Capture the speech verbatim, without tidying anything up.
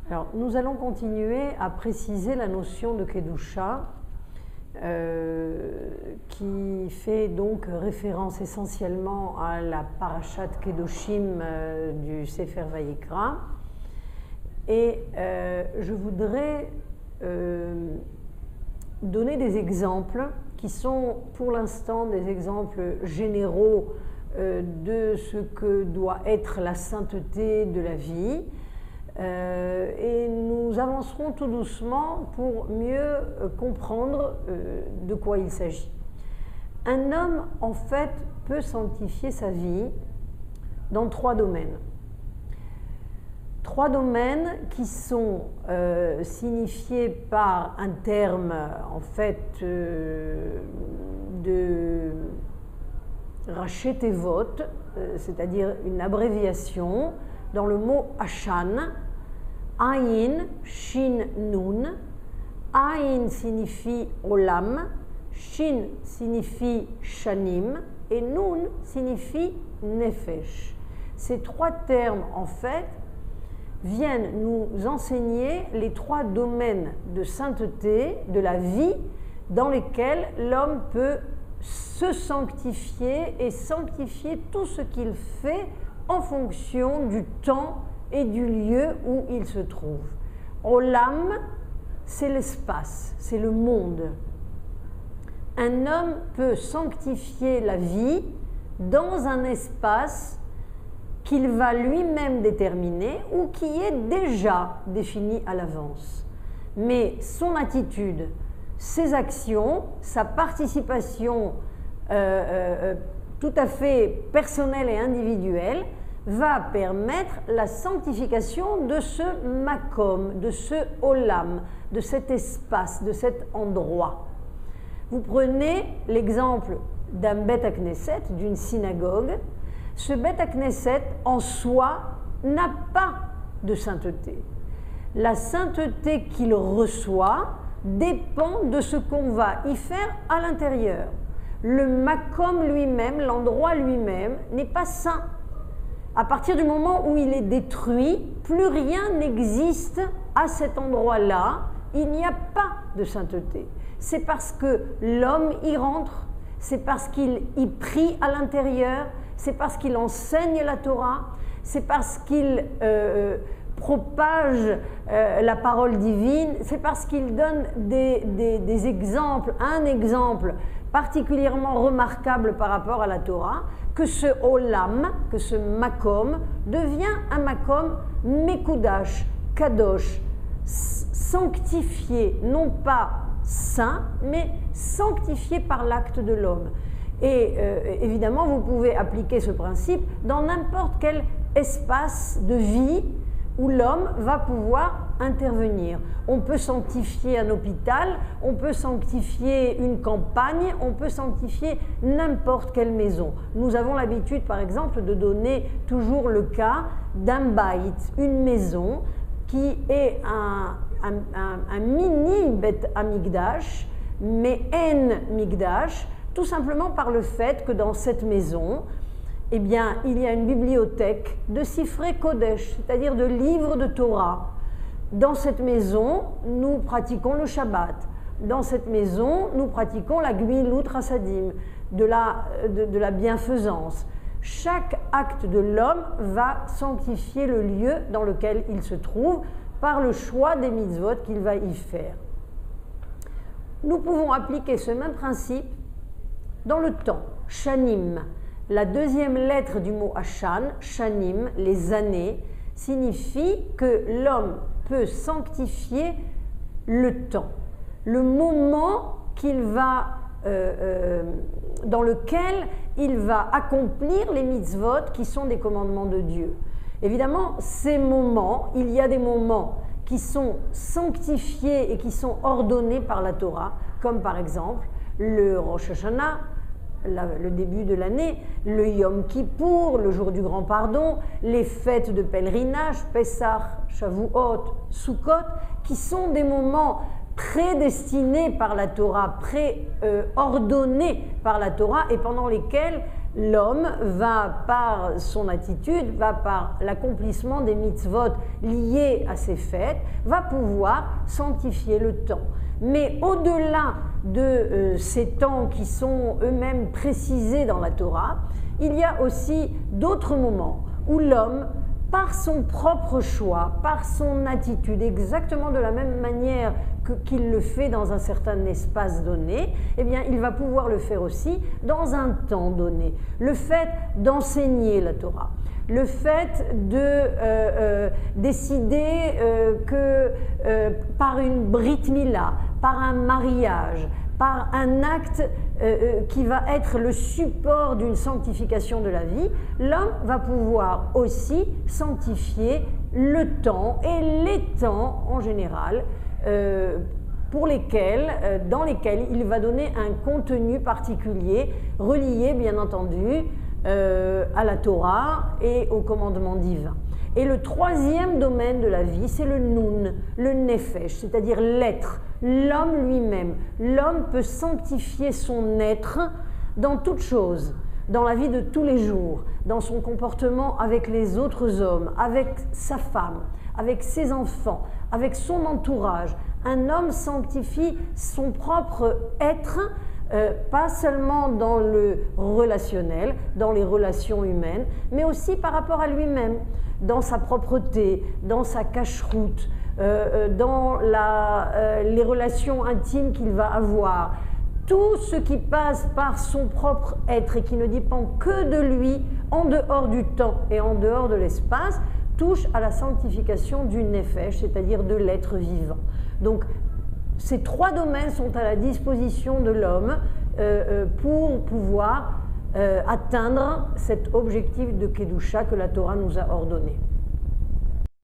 Alors, nous allons continuer à préciser la notion de Kedusha, euh, qui fait donc référence essentiellement à la Parashat Kedoshim euh, du Sefer Vayikra. Et euh, je voudrais euh, donner des exemples qui sont pour l'instant des exemples généraux euh, de ce que doit être la sainteté de la vie. Euh, et nous avancerons tout doucement pour mieux euh, comprendre euh, de quoi il s'agit. Un homme, en fait, peut sanctifier sa vie dans trois domaines. Trois domaines qui sont euh, signifiés par un terme, en fait, euh, de Raché Tevot, euh, c'est-à-dire une abréviation dans le mot Ashan. Ayin, Shin, Nun. Ayin signifie Olam, Shin signifie Shanim et Nun signifie Nefesh. Ces trois termes, en fait, viennent nous enseigner les trois domaines de sainteté de la vie dans lesquels l'homme peut se sanctifier et sanctifier tout ce qu'il fait en fonction du temps et du lieu où il se trouve. Olam, c'est l'espace, c'est le monde. Un homme peut sanctifier la vie dans un espace qu'il va lui-même déterminer ou qui est déjà défini à l'avance. Mais son attitude, ses actions, sa participation euh, euh, tout à fait personnelle et individuelle va permettre la sanctification de ce makom, de ce olam, de cet espace, de cet endroit. Vous prenez l'exemple d'un Bet Knesset, d'une synagogue. Ce Bet Knesset, en soi, n'a pas de sainteté. La sainteté qu'il reçoit dépend de ce qu'on va y faire à l'intérieur. Le makom lui-même, l'endroit lui-même, n'est pas saint. À partir du moment où il est détruit, plus rien n'existe à cet endroit-là. Il n'y a pas de sainteté. C'est parce que l'homme y rentre, c'est parce qu'il y prie à l'intérieur, c'est parce qu'il enseigne la Torah, c'est parce qu'il euh, propage euh, la parole divine, c'est parce qu'il donne des, des, des exemples, un exemple particulièrement remarquable par rapport à la Torah, que ce olam, que ce makom, devient un makom mekudash, kadosh, sanctifié, non pas saint, mais sanctifié par l'acte de l'homme. Et euh, évidemment, vous pouvez appliquer ce principe dans n'importe quel espace de vie où l'homme va pouvoir intervenir. On peut sanctifier un hôpital, on peut sanctifier une campagne, on peut sanctifier n'importe quelle maison. Nous avons l'habitude, par exemple, de donner toujours le cas d'un baït, une maison qui est un, un, un, un mini Bet Amigdash, mais en Migdash, tout simplement par le fait que dans cette maison, eh bien, il y a une bibliothèque de Sifrei Kodesh, c'est-à-dire de livres de Torah. Dans cette maison, nous pratiquons le Shabbat. Dans cette maison, nous pratiquons la Gmilut Hasadim, de la, de, de la bienfaisance. Chaque acte de l'homme va sanctifier le lieu dans lequel il se trouve par le choix des mitzvot qu'il va y faire. Nous pouvons appliquer ce même principe dans le temps, Shanim. La deuxième lettre du mot Ashan, Shanim, les années, signifie que l'homme peut sanctifier le temps, le moment qu'il va, euh, euh, dans lequel il va accomplir les mitzvot qui sont des commandements de Dieu. Évidemment, ces moments, il y a des moments qui sont sanctifiés et qui sont ordonnés par la Torah, comme par exemple le Rosh Hashanah, La, le début de l'année, le Yom Kippour, le jour du grand pardon, les fêtes de pèlerinage, Pessah, Shavuot, Sukkot, qui sont des moments prédestinés par la Torah, préordonnés euh, par la Torah et pendant lesquels l'homme va par son attitude, va par l'accomplissement des mitzvot liés à ces fêtes, va pouvoir sanctifier le temps. Mais au-delà de euh, ces temps qui sont eux-mêmes précisés dans la Torah, il y a aussi d'autres moments où l'homme, par son propre choix, par son attitude, exactement de la même manière que, qu'il le fait dans un certain espace donné, eh bien, il va pouvoir le faire aussi dans un temps donné. Le fait d'enseigner la Torah, le fait de euh, euh, décider euh, que euh, par une brit mila, par un mariage, par un acte euh, qui va être le support d'une sanctification de la vie, l'homme va pouvoir aussi sanctifier le temps et les temps en général euh, pour lesquels, euh, dans lesquels il va donner un contenu particulier, relié bien entendu euh, à la Torah et au commandement divin. Et le troisième domaine de la vie, c'est le nun, le nefesh, c'est-à-dire l'être, l'homme lui-même. L'homme peut sanctifier son être dans toute chose, dans la vie de tous les jours, dans son comportement avec les autres hommes, avec sa femme, avec ses enfants, avec son entourage. Un homme sanctifie son propre être, Euh, pas seulement dans le relationnel, dans les relations humaines, mais aussi par rapport à lui-même, dans sa propreté, dans sa cacheroute, euh, dans la, euh, les relations intimes qu'il va avoir. Tout ce qui passe par son propre être et qui ne dépend que de lui, en dehors du temps et en dehors de l'espace, touche à la sanctification du nefesh, c'est-à-dire de l'être vivant. Donc, ces trois domaines sont à la disposition de l'homme euh, euh, pour pouvoir euh, atteindre cet objectif de Kedusha que la Torah nous a ordonné.